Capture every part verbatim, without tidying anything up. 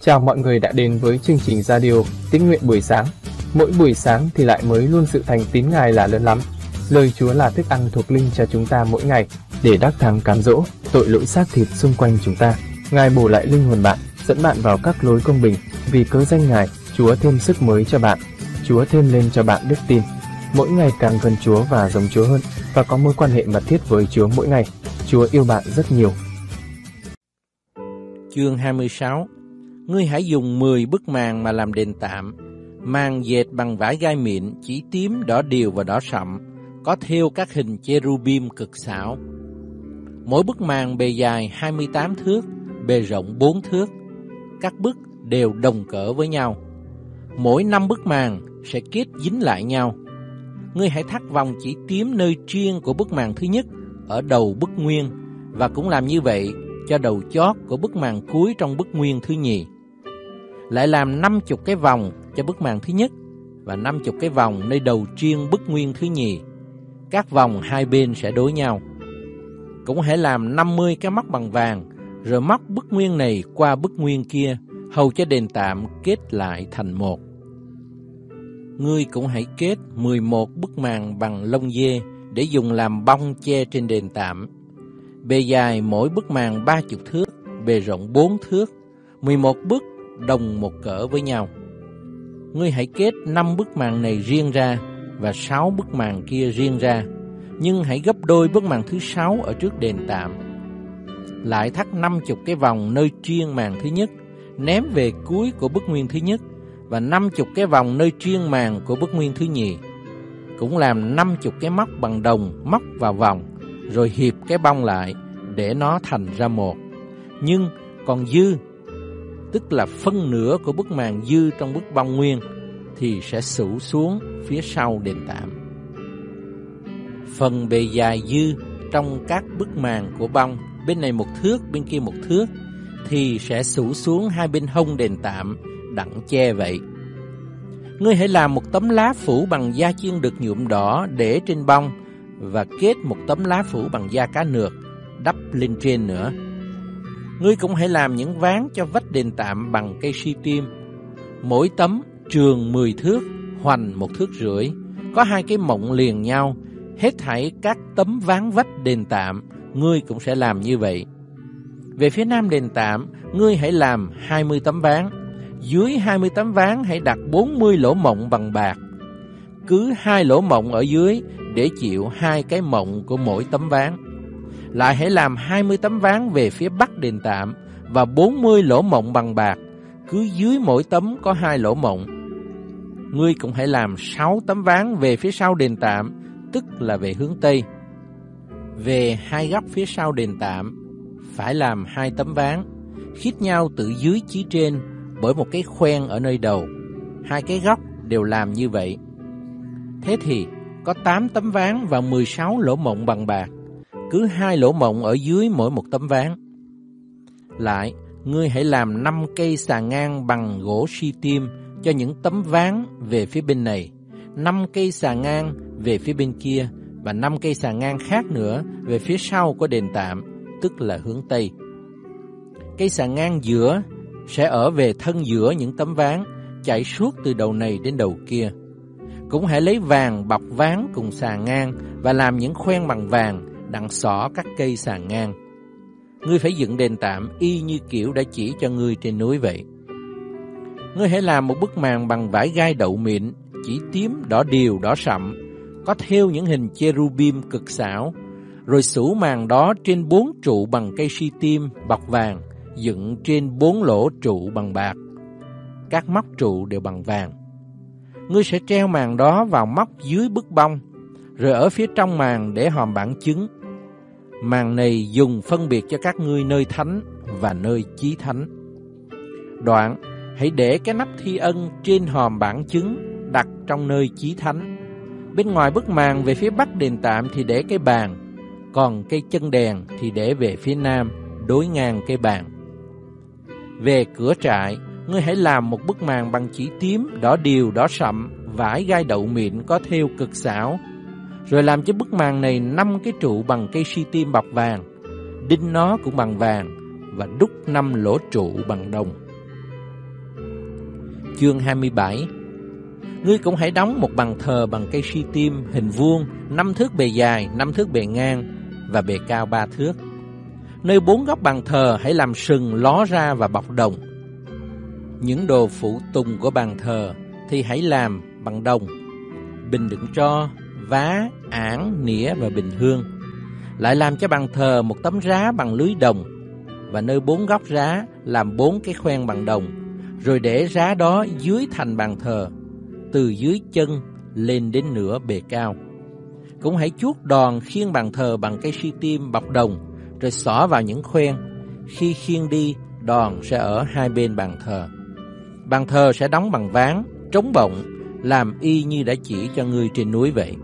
Chào mọi người đã đến với chương trình radio Tín nguyện buổi sáng. Mỗi buổi sáng thì lại mới luôn sự thành tín Ngài là lớn lắm. Lời Chúa là thức ăn thuộc linh cho chúng ta mỗi ngày để đắc thắng cám dỗ tội lỗi xác thịt xung quanh chúng ta. Ngài bổ lại linh hồn bạn, dẫn bạn vào các lối công bình. Vì cớ danh Ngài, Chúa thêm sức mới cho bạn. Chúa thêm lên cho bạn đức tin. Mỗi ngày càng gần Chúa và giống Chúa hơn, và có mối quan hệ mật thiết với Chúa mỗi ngày. Chúa yêu bạn rất nhiều. Chương hai mươi sáu. Ngươi hãy dùng mười bức màn mà làm đền tạm, màn dệt bằng vải gai mịn, chỉ tím, đỏ điều và đỏ sậm, có thêu các hình cherubim cực xảo. Mỗi bức màn bề dài hai mươi tám thước, bề rộng bốn thước. Các bức đều đồng cỡ với nhau. Mỗi năm bức màn sẽ kết dính lại nhau. Ngươi hãy thắt vòng chỉ tím nơi triêng của bức màn thứ nhất ở đầu bức nguyên, và cũng làm như vậy cho đầu chót của bức màn cuối trong bức nguyên thứ nhì. Lại làm năm chục cái vòng cho bức màn thứ nhất và năm chục cái vòng nơi đầu triêng bức nguyên thứ nhì. Các vòng hai bên sẽ đối nhau. Cũng hãy làm năm mươi cái móc bằng vàng, rồi móc bức nguyên này qua bức nguyên kia, hầu cho đền tạm kết lại thành một. Ngươi cũng hãy kết mười một bức màn bằng lông dê để dùng làm bông che trên đền tạm. Bề dài mỗi bức màn ba chục thước, bề rộng bốn thước, mười một bức đồng một cỡ với nhau. Ngươi hãy kết năm bức màn này riêng ra và sáu bức màn kia riêng ra, nhưng hãy gấp đôi bức màn thứ sáu ở trước đền tạm. Lại thắt năm chục cái vòng nơi triêng màn thứ nhất, ném về cuối của bức nguyên thứ nhất, và năm chục cái vòng nơi triêng màn của bức nguyên thứ nhì. Cũng làm năm chục cái móc bằng đồng móc vào vòng, rồi hiệp cái bông lại để nó thành ra một. Nhưng còn dư, tức là phân nửa của bức màn dư trong bức bông nguyên, thì sẽ xủ xuống phía sau đền tạm. Phần bề dài dư trong các bức màn của bông, bên này một thước, bên kia một thước, thì sẽ xủ xuống hai bên hông đền tạm, đặng che vậy. Ngươi hãy làm một tấm lá phủ bằng da chiên đực nhuộm đỏ để trên bông, và kết một tấm lá phủ bằng da cá nược đắp lên trên nữa. Ngươi cũng hãy làm những ván cho vách đền tạm bằng cây si tim. Mỗi tấm trường mười thước, hoành một thước rưỡi, có hai cái mộng liền nhau. Hết thảy các tấm ván vách đền tạm, ngươi cũng sẽ làm như vậy. Về phía nam đền tạm, ngươi hãy làm hai mươi tấm ván. Dưới hai mươi tấm ván hãy đặt bốn mươi lỗ mộng bằng bạc. Cứ hai lỗ mộng ở dưới để chịu hai cái mộng của mỗi tấm ván. Lại hãy làm hai mươi tấm ván về phía bắc đền tạm và bốn mươi lỗ mộng bằng bạc, cứ dưới mỗi tấm có hai lỗ mộng. Ngươi cũng hãy làm sáu tấm ván về phía sau đền tạm, tức là về hướng tây. Về hai góc phía sau đền tạm phải làm hai tấm ván, khít nhau từ dưới chí trên bởi một cái khoen ở nơi đầu. Hai cái góc đều làm như vậy. Thế thì có tám tấm ván và mười sáu lỗ mộng bằng bạc, cứ hai lỗ mộng ở dưới mỗi một tấm ván. Lại, ngươi hãy làm năm cây xà ngang bằng gỗ si tim cho những tấm ván về phía bên này, năm cây xà ngang về phía bên kia, và năm cây xà ngang khác nữa về phía sau của đền tạm, tức là hướng tây. Cây xà ngang giữa sẽ ở về thân giữa những tấm ván, chạy suốt từ đầu này đến đầu kia. Cũng hãy lấy vàng bọc ván cùng xà ngang và làm những khoen bằng vàng đặng xỏ các cây xà ngang. Ngươi phải dựng đền tạm y như kiểu đã chỉ cho ngươi trên núi vậy. Ngươi hãy làm một bức màn bằng vải gai đậu mịn, chỉ tím, đỏ điều, đỏ sậm, có thêu những hình cherubim cực xảo, rồi xủ màn đó trên bốn trụ bằng cây si tim bọc vàng, dựng trên bốn lỗ trụ bằng bạc. Các móc trụ đều bằng vàng. Ngươi sẽ treo màn đó vào móc dưới bức bông, rồi ở phía trong màn để hòm bản chứng. Màn này dùng phân biệt cho các ngươi nơi thánh và nơi chí thánh. Đoạn, hãy để cái nắp thi ân trên hòm bản chứng đặt trong nơi chí thánh. Bên ngoài bức màn về phía bắc đền tạm thì để cái bàn, còn cây chân đèn thì để về phía nam, đối ngang cây bàn. Về cửa trại, ngươi hãy làm một bức màn bằng chỉ tím, đỏ điều, đỏ sậm, vải gai đậu mịn có thêu cực xảo, rồi làm cho bức màn này năm cái trụ bằng cây si tim bọc vàng, đinh nó cũng bằng vàng, và đúc năm lỗ trụ bằng đồng. Chương hai mươi bảy. Ngươi cũng hãy đóng một bàn thờ bằng cây si tim hình vuông, năm thước bề dài, năm thước bề ngang và bề cao ba thước. Nơi bốn góc bàn thờ hãy làm sừng ló ra và bọc đồng. Những đồ phụ tùng của bàn thờ thì hãy làm bằng đồng: bình đựng tro, vá, ảng, nĩa và bình hương. Lại làm cho bàn thờ một tấm rá bằng lưới đồng, và nơi bốn góc rá làm bốn cái khoen bằng đồng, rồi để rá đó dưới thành bàn thờ, từ dưới chân lên đến nửa bề cao. Cũng hãy chuốt đòn khiêng bàn thờ bằng cây si tim bọc đồng, rồi xỏ vào những khoen. Khi khiêng đi, đòn sẽ ở hai bên bàn thờ. Bàn thờ sẽ đóng bằng ván, trống bọng, làm y như đã chỉ cho ngươi trên núi vậy.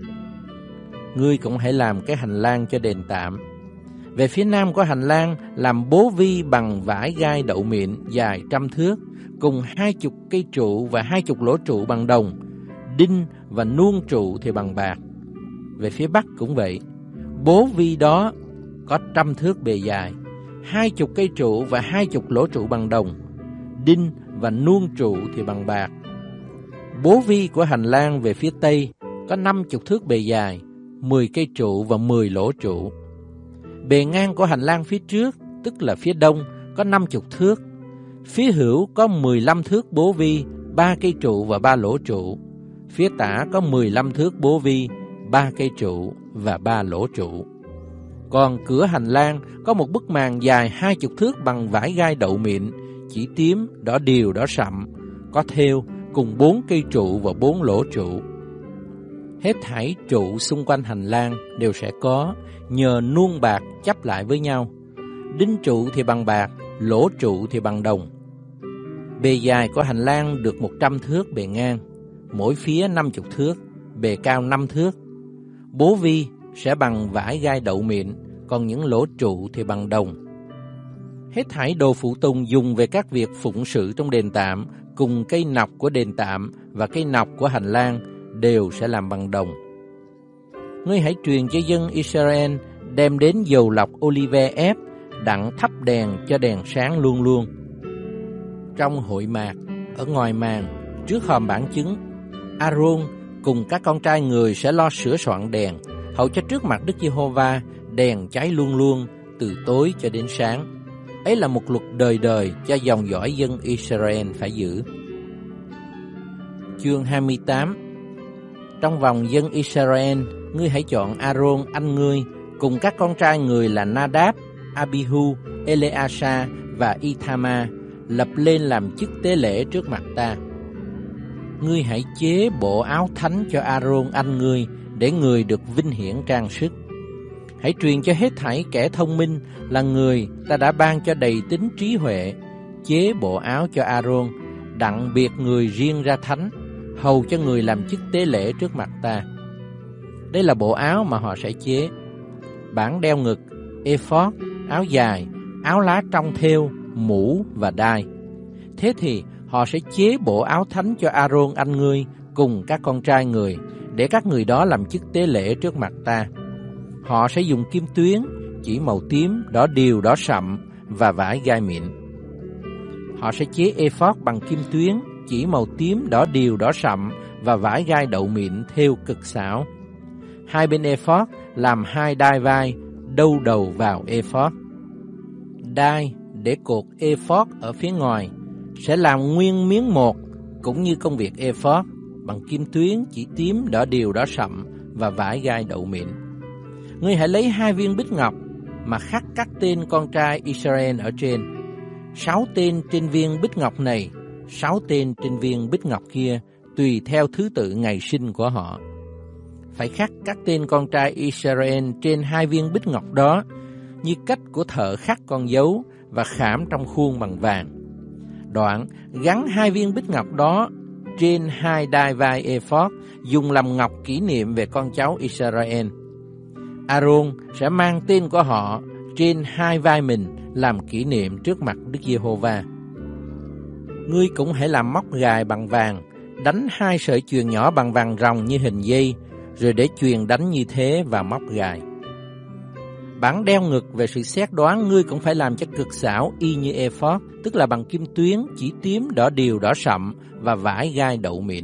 Ngươi cũng hãy làm cái hành lang cho đền tạm. Về phía nam của hành lang làm bố vi bằng vải gai đậu mịn dài trăm thước, cùng hai chục cây trụ và hai chục lỗ trụ bằng đồng, đinh và nuông trụ thì bằng bạc. Về phía bắc cũng vậy, bố vi đó có trăm thước bề dài, hai chục cây trụ và hai chục lỗ trụ bằng đồng, đinh và nuông trụ thì bằng bạc. Bố vi của hành lang về phía tây có năm chục thước bề dài, mười cây trụ và mười lỗ trụ. Bề ngang của hành lang phía trước, tức là phía đông, có năm chục thước. Phía hữu có mười lăm thước bố vi, ba cây trụ và ba lỗ trụ. Phía tả có mười lăm thước bố vi, ba cây trụ và ba lỗ trụ. Còn cửa hành lang có một bức màn dài hai chục thước bằng vải gai đậu mịn, chỉ tím, đỏ điều, đỏ sậm, có thêu, cùng bốn cây trụ và bốn lỗ trụ. Hết thảy trụ xung quanh hành lang đều sẽ có, nhờ nuông bạc chắp lại với nhau. Đinh trụ thì bằng bạc, lỗ trụ thì bằng đồng. Bề dài của hành lang được một trăm thước bề ngang, mỗi phía năm chục thước, bề cao năm thước. Bố vi sẽ bằng vải gai đậu mịn, còn những lỗ trụ thì bằng đồng. Hết thảy đồ phụ tùng dùng về các việc phụng sự trong đền tạm, cùng cây nọc của đền tạm và cây nọc của hành lang đều sẽ làm bằng đồng. Ngươi hãy truyền cho dân Israel đem đến dầu lọc olive ép, đặng thắp đèn cho đèn sáng luôn luôn. Trong hội mạc, ở ngoài màn, trước hòm bản chứng, Aaron cùng các con trai người sẽ lo sửa soạn đèn, hầu cho trước mặt Đức Giê-hô-va đèn cháy luôn luôn từ tối cho đến sáng. Ấy là một luật đời đời cho dòng dõi dân Israel phải giữ. Chương hai mươi tám. Trong vòng dân Israel, ngươi hãy chọn Aaron anh ngươi cùng các con trai người là Nadab, Abihu, Eleasa và Ithama lập lên làm chức tế lễ trước mặt ta. Ngươi hãy chế bộ áo thánh cho Aaron anh ngươi, để người được vinh hiển trang sức. Hãy truyền cho hết thảy kẻ thông minh là người ta đã ban cho đầy tính trí huệ, chế bộ áo cho Aaron, đặng biệt người riêng ra thánh, hầu cho người làm chức tế lễ trước mặt ta. Đây là bộ áo mà họ sẽ chế: bảng đeo ngực, ephod, áo dài, áo lá trong thêu, mũ và đai. Thế thì họ sẽ chế bộ áo thánh cho Aaron anh ngươi cùng các con trai người, để các người đó làm chức tế lễ trước mặt ta. Họ sẽ dùng kim tuyến, chỉ màu tím, đỏ điều, đỏ sậm và vải gai mịn. Họ sẽ chế ephod bằng kim tuyến, chỉ màu tím, đỏ điều, đỏ sậm và vải gai đậu mịn thêu cực xảo. Hai bên ephod làm hai đai vai, đâu đầu vào ephod. Đai để cột ephod ở phía ngoài sẽ làm nguyên miếng một, cũng như công việc ephod, bằng kim tuyến, chỉ tím, đỏ điều, đỏ sậm và vải gai đậu mịn. Ngươi hãy lấy hai viên bích ngọc mà khắc các tên con trai Israel ở trên, sáu tên trên viên bích ngọc này, sáu tên trên viên bích ngọc kia, tùy theo thứ tự ngày sinh của họ. Phải khắc các tên con trai Israel trên hai viên bích ngọc đó, như cách của thợ khắc con dấu, và khảm trong khuôn bằng vàng. Đoạn gắn hai viên bích ngọc đó trên hai đai vai ephod, dùng làm ngọc kỷ niệm về con cháu Israel. Aaron sẽ mang tên của họ trên hai vai mình làm kỷ niệm trước mặt Đức Giê-hô-va. Ngươi cũng hãy làm móc gài bằng vàng, đánh hai sợi chuyền nhỏ bằng vàng ròng như hình dây, rồi để chuyền đánh như thế vào móc gài. Bản đeo ngực về sự xét đoán ngươi cũng phải làm cho cực xảo y như ephod, tức là bằng kim tuyến, chỉ tím, đỏ điều, đỏ sậm và vải gai đậu mịn.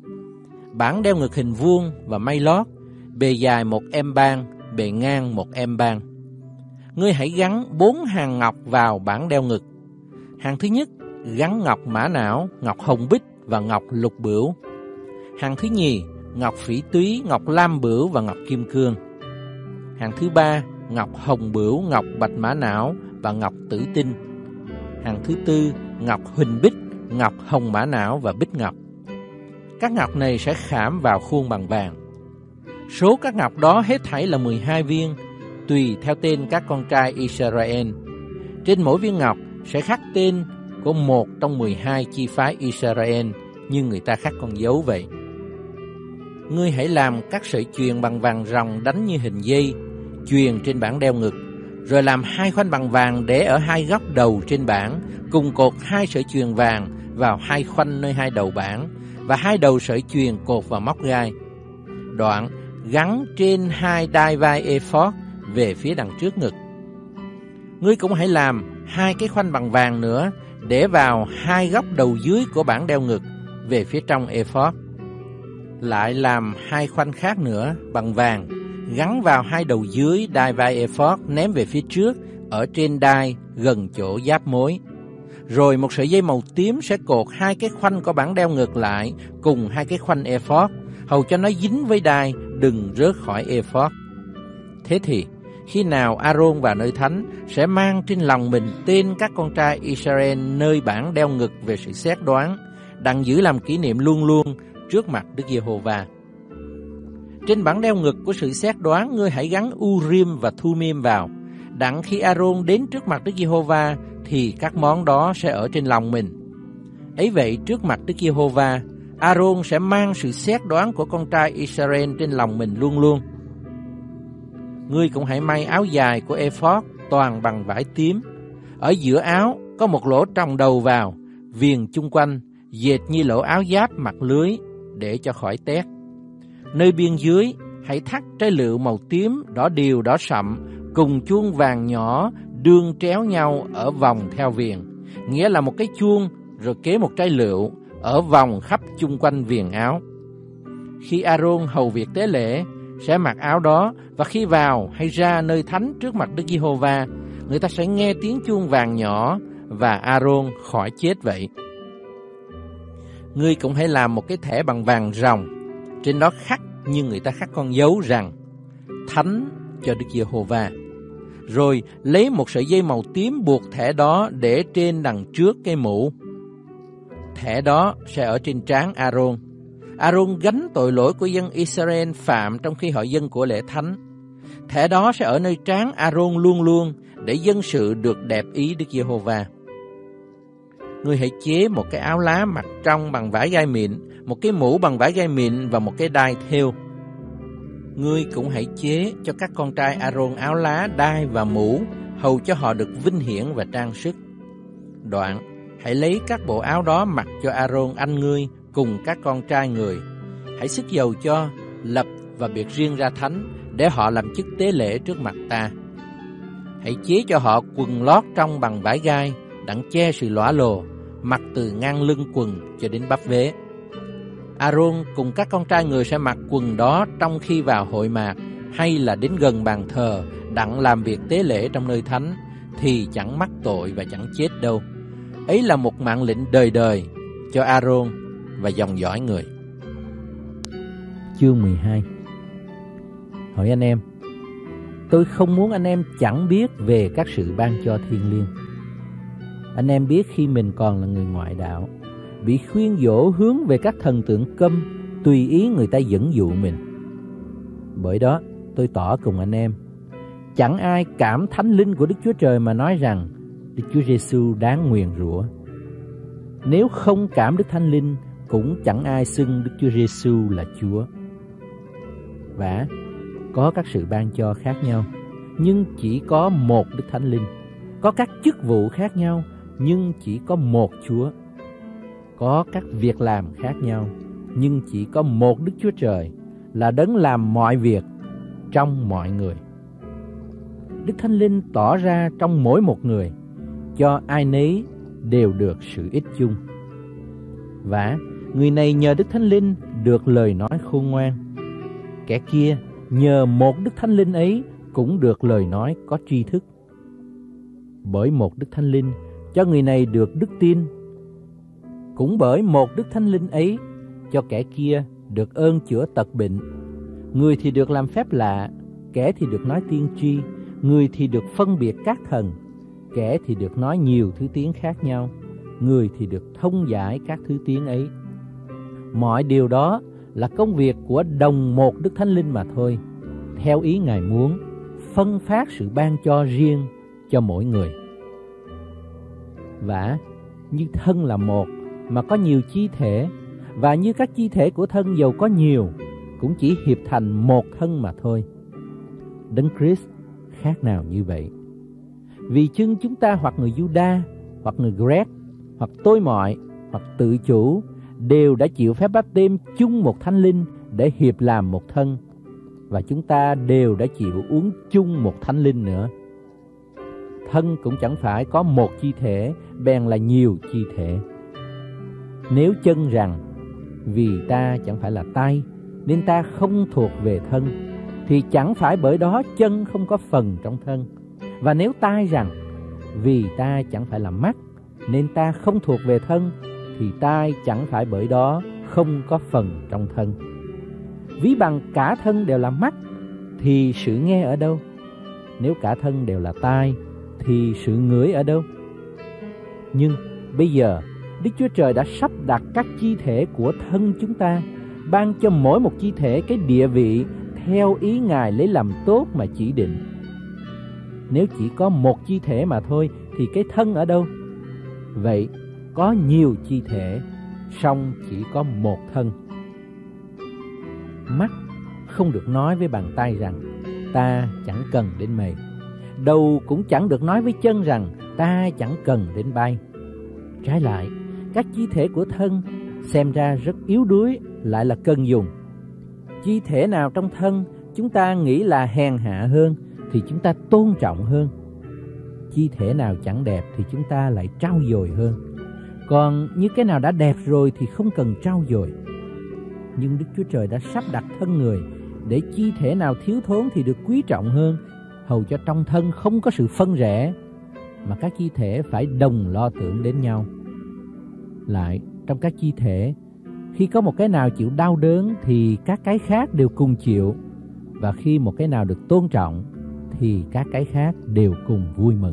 Bản đeo ngực hình vuông và may lót, bề dài một em ban, bề ngang một em ban. Ngươi hãy gắn bốn hàng ngọc vào bản đeo ngực. Hàng thứ nhất gắn ngọc mã não, ngọc hồng bích và ngọc lục bửu. Hàng thứ nhì ngọc phỉ túy, ngọc lam bửu và ngọc kim cương. Hàng thứ ba ngọc hồng bửu, ngọc bạch mã não và ngọc tử tinh. Hàng thứ tư ngọc huỳnh bích, ngọc hồng mã não và bích ngọc. Các ngọc này sẽ khảm vào khuôn bằng vàng. Số các ngọc đó hết thảy là mười hai viên, tùy theo tên các con trai Israel. Trên mỗi viên ngọc sẽ khắc tên của một trong mười hai chi phái Israel, như người ta khắc con dấu vậy. Ngươi hãy làm các sợi chuyền bằng vàng ròng đánh như hình dây, chuyền trên bảng đeo ngực, rồi làm hai khoanh bằng vàng để ở hai góc đầu trên bảng, cùng cột hai sợi chuyền vàng vào hai khoanh nơi hai đầu bảng, và hai đầu sợi chuyền cột vào móc gai. Đoạn gắn trên hai đai vai ephod về phía đằng trước ngực. Ngươi cũng hãy làm hai cái khoanh bằng vàng nữa để vào hai góc đầu dưới của bảng đeo ngực về phía trong ephod. Lại làm hai khoanh khác nữa bằng vàng gắn vào hai đầu dưới đai vai ephod, ném về phía trước ở trên đai gần chỗ giáp mối. Rồi một sợi dây màu tím sẽ cột hai cái khoanh của bảng đeo ngực lại cùng hai cái khoanh ephod, hầu cho nó dính với đai, đừng rớt khỏi ephod. Thế thì khi nào Aaron vào nơi thánh sẽ mang trên lòng mình tên các con trai Israel nơi bảng đeo ngực về sự xét đoán, đặng giữ làm kỷ niệm luôn luôn trước mặt Đức Giê-hô-va. Trên bảng đeo ngực của sự xét đoán, ngươi hãy gắn Urim và Thumim vào, đặng khi Aaron đến trước mặt Đức Giê-hô-va thì các món đó sẽ ở trên lòng mình. Ấy vậy, trước mặt Đức Giê-hô-va, Aaron sẽ mang sự xét đoán của con trai Israel trên lòng mình luôn luôn. Ngươi cũng hãy may áo dài của ephod toàn bằng vải tím. Ở giữa áo có một lỗ tròng đầu vào, viền chung quanh, dệt như lỗ áo giáp mặc lưới để cho khỏi tét. Nơi biên dưới hãy thắt trái lựu màu tím, đỏ điều, đỏ sậm cùng chuông vàng nhỏ đương tréo nhau ở vòng theo viền, nghĩa là một cái chuông rồi kế một trái lựu ở vòng khắp chung quanh viền áo. Khi Aaron hầu việc tế lễ sẽ mặc áo đó, và khi vào hay ra nơi thánh trước mặt Đức Giê-hô-va, người ta sẽ nghe tiếng chuông vàng nhỏ và Aaron khỏi chết vậy. Ngươi cũng hãy làm một cái thẻ bằng vàng ròng, trên đó khắc như người ta khắc con dấu rằng thánh cho Đức Giê-hô-va. Rồi lấy một sợi dây màu tím buộc thẻ đó để trên đằng trước cái mũ. Thẻ đó sẽ ở trên trán Aaron. Aaron gánh tội lỗi của dân Israel phạm trong khi họ dâng của lễ thánh. Thẻ đó sẽ ở nơi trán Aaron luôn luôn để dân sự được đẹp ý Đức Giê-hô-va. Ngươi hãy chế một cái áo lá mặc trong bằng vải gai mịn, một cái mũ bằng vải gai mịn và một cái đai thêu. Ngươi cũng hãy chế cho các con trai Aaron áo lá, đai và mũ, hầu cho họ được vinh hiển và trang sức. Đoạn, hãy lấy các bộ áo đó mặc cho Aaron anh ngươi cùng các con trai người. Hãy xức dầu cho, lập và biệt riêng ra thánh, để họ làm chức tế lễ trước mặt ta. Hãy chế cho họ quần lót trong bằng vải gai, đặng che sự lõa lồ, mặc từ ngang lưng quần cho đến bắp vế. Aaron cùng các con trai người sẽ mặc quần đó trong khi vào hội mạc, hay là đến gần bàn thờ, đặng làm việc tế lễ trong nơi thánh, thì chẳng mắc tội và chẳng chết đâu. Ấy là một mạng lệnh đời đời cho Aaron và dòng dõi người. Chương mười hai. Hỏi anh em: tôi không muốn anh em chẳng biết về các sự ban cho thiêng liêng. Anh em biết khi mình còn là người ngoại đạo, bị khuyên dỗ hướng về các thần tượng câm, tùy ý người ta dẫn dụ mình. Bởi đó tôi tỏ cùng anh em, chẳng ai cảm thánh linh của Đức Chúa Trời mà nói rằng Đức Chúa Giêsu đáng nguyền rủa. Nếu không cảm Đức Thánh Linh, cũng chẳng ai xưng Đức Chúa Giêsu là Chúa. Và có các sự ban cho khác nhau, nhưng chỉ có một Đức Thánh Linh. Có các chức vụ khác nhau, nhưng chỉ có một Chúa. Có các việc làm khác nhau, nhưng chỉ có một Đức Chúa Trời, là đấng làm mọi việc trong mọi người. Đức Thánh Linh tỏ ra trong mỗi một người, cho ai nấy đều được sự ích chung. Và người này nhờ Đức Thánh Linh được lời nói khôn ngoan, kẻ kia nhờ một Đức Thánh Linh ấy cũng được lời nói có tri thức. Bởi một Đức Thánh Linh cho người này được đức tin, cũng bởi một Đức Thánh Linh ấy cho kẻ kia được ơn chữa tật bệnh. Người thì được làm phép lạ, kẻ thì được nói tiên tri, người thì được phân biệt các thần, kẻ thì được nói nhiều thứ tiếng khác nhau, người thì được thông giải các thứ tiếng ấy. Mọi điều đó là công việc của đồng một Đức Thánh Linh mà thôi, theo ý Ngài muốn, phân phát sự ban cho riêng cho mỗi người. Và như thân là một mà có nhiều chi thể, và như các chi thể của thân dầu có nhiều, cũng chỉ hiệp thành một thân mà thôi. Đấng Christ khác nào như vậy. Vì chưng chúng ta hoặc người Juda, hoặc người Grec, hoặc tôi mọi, hoặc tự chủ, đều đã chịu phép báp têm chung một Thánh Linh để hiệp làm một thân, và chúng ta đều đã chịu uống chung một Thánh Linh nữa. Thân cũng chẳng phải có một chi thể, bèn là nhiều chi thể. Nếu chân rằng vì ta chẳng phải là tay nên ta không thuộc về thân, thì chẳng phải bởi đó chân không có phần trong thân. Và nếu tai rằng vì ta chẳng phải là mắt nên ta không thuộc về thân, thì tai chẳng phải bởi đó không có phần trong thân. Ví bằng cả thân đều là mắt, thì sự nghe ở đâu? Nếu cả thân đều là tai, thì sự ngửi ở đâu? Nhưng bây giờ Đức Chúa Trời đã sắp đặt các chi thể của thân chúng ta, ban cho mỗi một chi thể cái địa vị theo ý Ngài lấy làm tốt mà chỉ định. Nếu chỉ có một chi thể mà thôi, thì cái thân ở đâu? Vậy có nhiều chi thể, song chỉ có một thân. Mắt không được nói với bàn tay rằng ta chẳng cần đến mày. Đầu cũng chẳng được nói với chân rằng ta chẳng cần đến bay. Trái lại, các chi thể của thân xem ra rất yếu đuối lại là cần dùng. Chi thể nào trong thân chúng ta nghĩ là hèn hạ hơn thì chúng ta tôn trọng hơn. Chi thể nào chẳng đẹp thì chúng ta lại trau dồi hơn. Còn như cái nào đã đẹp rồi thì không cần trau dồi. Nhưng Đức Chúa Trời đã sắp đặt thân người để chi thể nào thiếu thốn thì được quý trọng hơn, hầu cho trong thân không có sự phân rẽ, mà các chi thể phải đồng lo tưởng đến nhau. Lại, trong các chi thể, khi có một cái nào chịu đau đớn thì các cái khác đều cùng chịu, và khi một cái nào được tôn trọng thì các cái khác đều cùng vui mừng.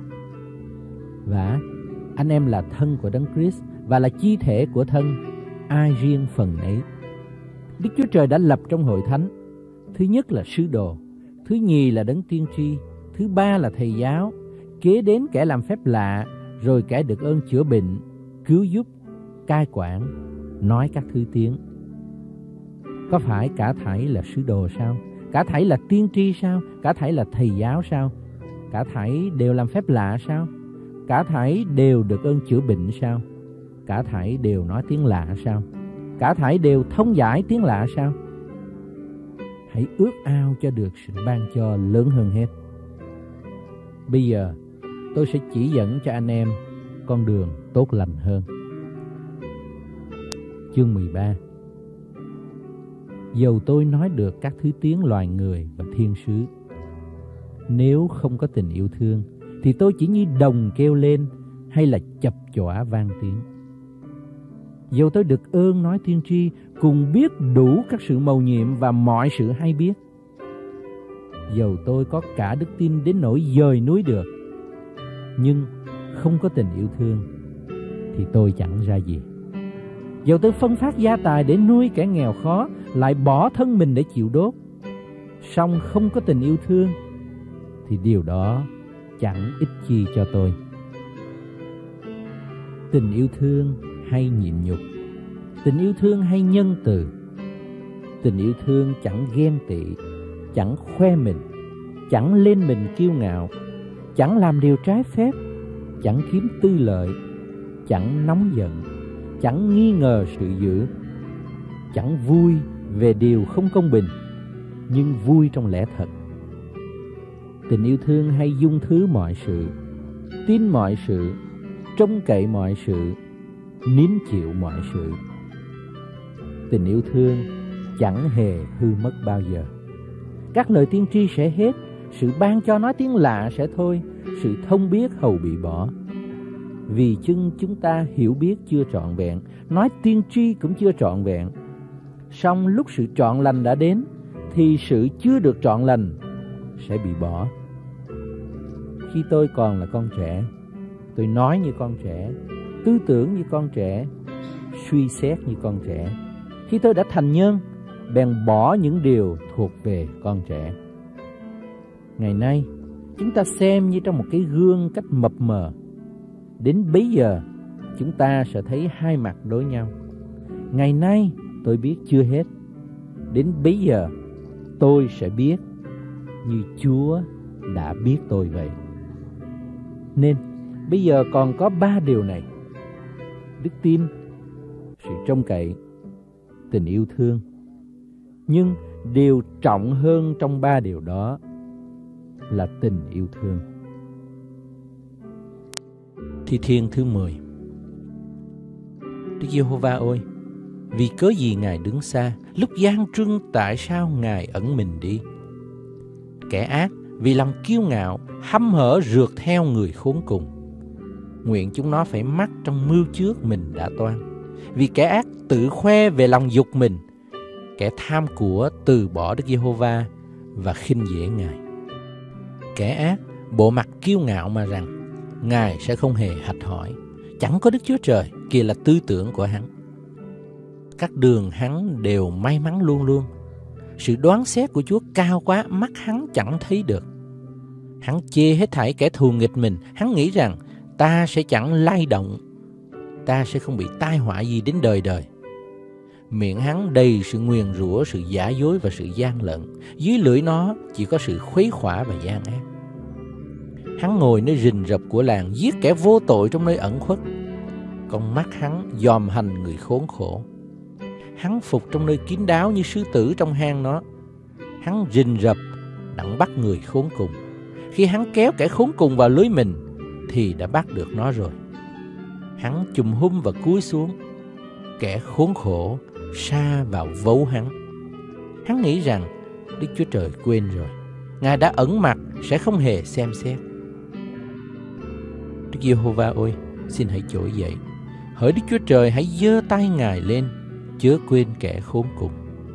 Và anh em là thân của Đấng Christ và là chi thể của thân, ai riêng phần ấy. Đức Chúa Trời đã lập trong hội thánh, thứ nhất là sứ đồ, thứ nhì là đấng tiên tri, thứ ba là thầy giáo, kế đến kẻ làm phép lạ, rồi kẻ được ơn chữa bệnh, cứu giúp, cai quản, nói các thứ tiếng. Có phải cả thảy là sứ đồ sao? Cả thảy là tiên tri sao? Cả thảy là thầy giáo sao? Cả thảy đều làm phép lạ sao? Cả thảy đều được ơn chữa bệnh sao? Cả thảy đều nói tiếng lạ sao? Cả thảy đều thông giải tiếng lạ sao? Hãy ước ao cho được sự ban cho lớn hơn hết. Bây giờ tôi sẽ chỉ dẫn cho anh em con đường tốt lành hơn. Chương mười ba. Dầu tôi nói được các thứ tiếng loài người và thiên sứ, nếu không có tình yêu thương thì tôi chỉ như đồng kêu lên hay là chập chọa vang tiếng. Dầu tôi được ơn nói tiên tri, cùng biết đủ các sự mầu nhiệm và mọi sự hay biết. Dầu tôi có cả đức tin đến nỗi dời núi được, nhưng không có tình yêu thương thì tôi chẳng ra gì. Dầu tôi phân phát gia tài để nuôi kẻ nghèo khó, lại bỏ thân mình để chịu đốt, song không có tình yêu thương thì điều đó chẳng ích chi cho tôi. Tình yêu thương hay nhịn nhục, tình yêu thương hay nhân từ. Tình yêu thương chẳng ghen tị, chẳng khoe mình, chẳng lên mình kiêu ngạo, chẳng làm điều trái phép, chẳng kiếm tư lợi, chẳng nóng giận, chẳng nghi ngờ sự dữ, chẳng vui về điều không công bình, nhưng vui trong lẽ thật. Tình yêu thương hay dung thứ mọi sự, tin mọi sự, trông cậy mọi sự, nín chịu mọi sự. Tình yêu thương chẳng hề hư mất bao giờ. Các lời tiên tri sẽ hết, sự ban cho nói tiếng lạ sẽ thôi, sự thông biết hầu bị bỏ. Vì chưng chúng ta hiểu biết chưa trọn vẹn, nói tiên tri cũng chưa trọn vẹn. Song lúc sự trọn lành đã đến, thì sự chưa được trọn lành sẽ bị bỏ. Khi tôi còn là con trẻ, tôi nói như con trẻ, tư tưởng như con trẻ, suy xét như con trẻ. Khi tôi đã thành nhân, bèn bỏ những điều thuộc về con trẻ. Ngày nay, chúng ta xem như trong một cái gương cách mập mờ. Đến bấy giờ, chúng ta sẽ thấy hai mặt đối nhau. Ngày nay, tôi biết chưa hết. Đến bấy giờ, tôi sẽ biết như Chúa đã biết tôi vậy. Nên, bây giờ còn có ba điều này: đức tin, sự trông cậy, tình yêu thương. Nhưng điều trọng hơn trong ba điều đó là tình yêu thương. Thi Thiên thứ mười. Đức Giê-hô-va ơi, vì cớ gì Ngài đứng xa? Lúc gian trưng tại sao Ngài ẩn mình đi? Kẻ ác vì lòng kiêu ngạo hăm hở rượt theo người khốn cùng. Nguyện chúng nó phải mắc trong mưu trước mình đã toan. Vì kẻ ác tự khoe về lòng dục mình, kẻ tham của từ bỏ Đức Giê-hô-va và khinh dễ Ngài. Kẻ ác bộ mặt kiêu ngạo mà rằng Ngài sẽ không hề hạch hỏi, chẳng có Đức Chúa Trời, kia là tư tưởng của hắn. Các đường hắn đều may mắn luôn luôn. Sự đoán xét của Chúa cao quá, mắt hắn chẳng thấy được. Hắn chê hết thảy kẻ thù nghịch mình. Hắn nghĩ rằng ta sẽ chẳng lay động, ta sẽ không bị tai họa gì đến đời đời. Miệng hắn đầy sự nguyền rủa, sự giả dối và sự gian lận. Dưới lưỡi nó chỉ có sự khuấy khỏa và gian ác. Hắn ngồi nơi rình rập của làng, giết kẻ vô tội trong nơi ẩn khuất. Con mắt hắn dòm hành người khốn khổ. Hắn phục trong nơi kín đáo như sư tử trong hang nó. Hắn rình rập đặng bắt người khốn cùng. Khi hắn kéo kẻ khốn cùng vào lưới mình, thì đã bắt được nó rồi. Hắn chùm hum và cúi xuống. Kẻ khốn khổ sa vào vấu hắn. Hắn nghĩ rằng Đức Chúa Trời quên rồi, Ngài đã ẩn mặt, sẽ không hề xem xét. Đức Giê-hô-va ơi, xin hãy trỗi dậy. Hỡi Đức Chúa Trời, hãy giơ tay Ngài lên, chớ quên kẻ khốn cùng.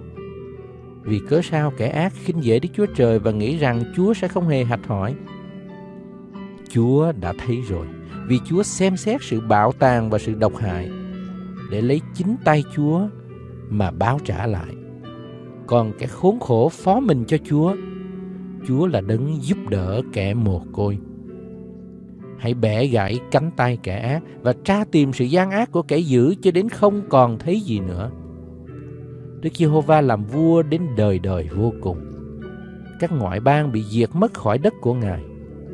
Vì cớ sao kẻ ác khinh dễ Đức Chúa Trời và nghĩ rằng Chúa sẽ không hề hạch hỏi? Chúa đã thấy rồi, vì Chúa xem xét sự bạo tàn và sự độc hại, để lấy chính tay Chúa mà báo trả lại. Còn kẻ khốn khổ phó mình cho Chúa, Chúa là đấng giúp đỡ kẻ mồ côi. Hãy bẻ gãy cánh tay kẻ ác và tra tìm sự gian ác của kẻ dữ cho đến không còn thấy gì nữa. Đức Giê-hô-va làm vua đến đời đời vô cùng. Các ngoại bang bị diệt mất khỏi đất của Ngài.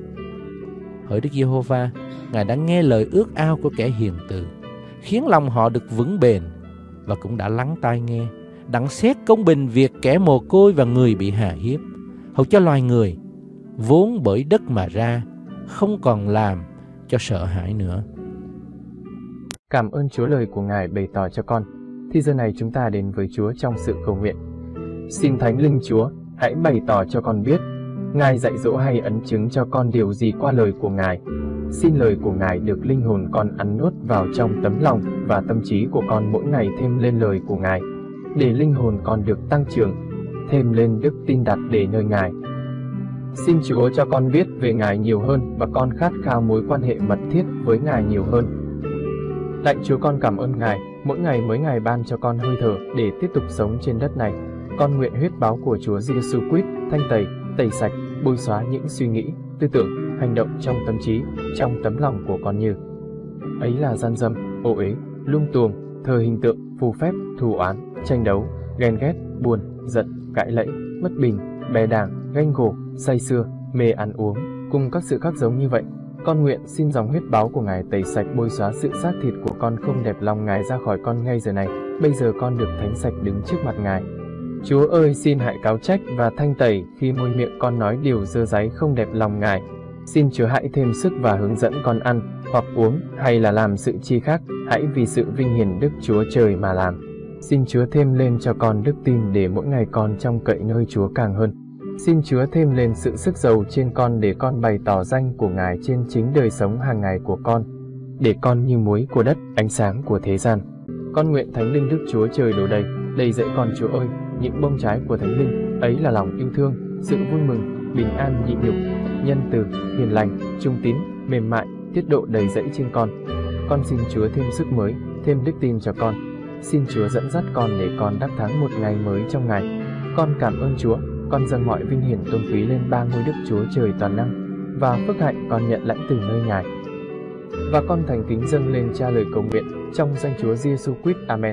Hỡi Đức Giê-hô-va, Ngài đã nghe lời ước ao của kẻ hiền từ, khiến lòng họ được vững bền, và cũng đã lắng tai nghe, đặng xét công bình việc kẻ mồ côi và người bị hà hiếp, hầu cho loài người vốn bởi đất mà ra không còn làm cho sợ hãi nữa. Cảm ơn Chúa lời của Ngài bày tỏ cho con. Thì giờ này chúng ta đến với Chúa trong sự cầu nguyện. Xin Thánh Linh Chúa hãy bày tỏ cho con biết, Ngài dạy dỗ hay ấn chứng cho con điều gì qua lời của Ngài. Xin lời của Ngài được linh hồn con ăn nuốt vào trong tấm lòng và tâm trí của con mỗi ngày thêm lên lời của Ngài, để linh hồn con được tăng trưởng, thêm lên đức tin đặt để nơi Ngài. Xin Chúa cho con biết về Ngài nhiều hơn và con khát khao mối quan hệ mật thiết với Ngài nhiều hơn. Lạy Chúa, con cảm ơn Ngài, mỗi ngày mỗi ngày ban cho con hơi thở để tiếp tục sống trên đất này. Con nguyện huyết báo của Chúa Giêsu Christ thanh tẩy, tẩy sạch, bôi xóa những suy nghĩ, tư tưởng, hành động trong tâm trí, trong tấm lòng của con như ấy là gian dâm, ô uế, lung tuồng, thờ hình tượng, phù phép, thù oán, tranh đấu, ghen ghét, buồn, giận, cãi lẫy, bất bình, bè đảng, ganh gổ, say sưa, mê ăn uống, cùng các sự khác giống như vậy. Con nguyện xin dòng huyết báo của Ngài tẩy sạch, bôi xóa sự xác thịt của con không đẹp lòng Ngài ra khỏi con ngay giờ này. Bây giờ con được thánh sạch đứng trước mặt Ngài. Chúa ơi, xin hãy cáo trách và thanh tẩy khi môi miệng con nói điều dơ dáy không đẹp lòng Ngài. Xin Chúa hãy thêm sức và hướng dẫn con ăn, hoặc uống, hay là làm sự chi khác, hãy vì sự vinh hiển Đức Chúa Trời mà làm. Xin Chúa thêm lên cho con đức tin để mỗi ngày con trông cậy nơi Chúa càng hơn. Xin Chúa thêm lên sự sức giàu trên con để con bày tỏ danh của Ngài trên chính đời sống hàng ngày của con, để con như muối của đất, ánh sáng của thế gian. Con nguyện Thánh Linh Đức Chúa Trời đổ đầy, đầy dẫy con Chúa ơi, những bông trái của Thánh Linh, ấy là lòng yêu thương, sự vui mừng, bình an nhịn nhục, nhân từ, hiền lành, trung tín, mềm mại, tiết độ đầy dẫy trên con. Con xin Chúa thêm sức mới, thêm đức tin cho con. Xin Chúa dẫn dắt con để con đắc thắng một ngày mới trong Ngài. Con cảm ơn Chúa, con dâng mọi vinh hiển tôn quý lên ba ngôi Đức Chúa Trời toàn năng, và phước hạnh con nhận lãnh từ nơi Ngài. Và con thành kính dâng lên Cha lời cầu nguyện trong danh Chúa Giêsu Christ. Amen.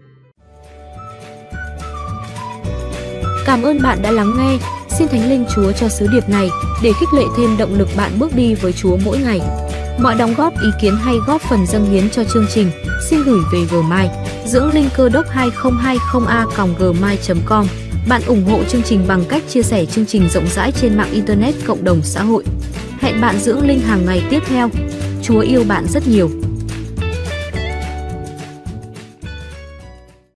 Cảm ơn bạn đã lắng nghe. Xin Thánh Linh Chúa cho sứ điệp này để khích lệ thêm động lực bạn bước đi với Chúa mỗi ngày. Mọi đóng góp, ý kiến hay góp phần dâng hiến cho chương trình xin gửi về Gmail dưỡng linh cơ đốc hai không hai không a còng gmail chấm com. Bạn ủng hộ chương trình bằng cách chia sẻ chương trình rộng rãi trên mạng Internet, cộng đồng xã hội. Hẹn bạn dưỡng linh hàng ngày tiếp theo. Chúa yêu bạn rất nhiều.